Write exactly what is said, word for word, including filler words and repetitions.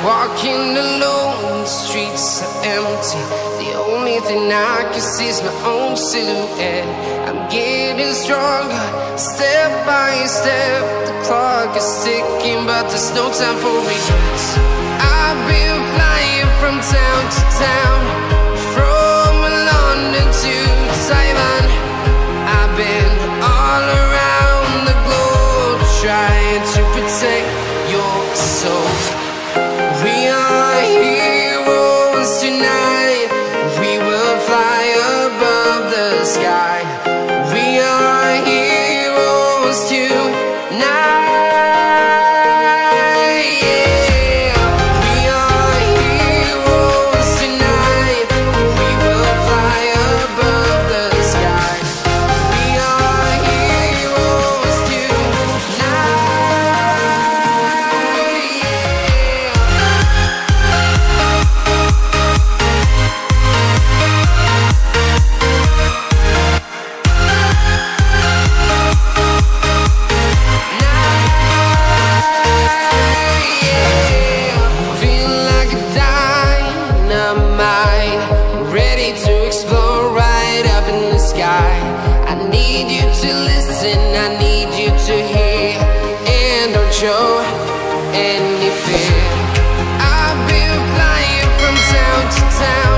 Walking alone, the streets are empty. The only thing I can see is my own silhouette. I'm getting stronger, step by step. The clock is ticking, but there's no time for regrets. I've been flying from town to town, from London to Thailand. I've been all around the globe, trying to protect your soul. We are heroes tonight. We will fly above the sky. We are heroes tonight. Yeah. We are heroes tonight. We will fly above the sky. We are heroes tonight. I need you to listen, I need you to hear, and don't show any fear. I've been flying from town to town,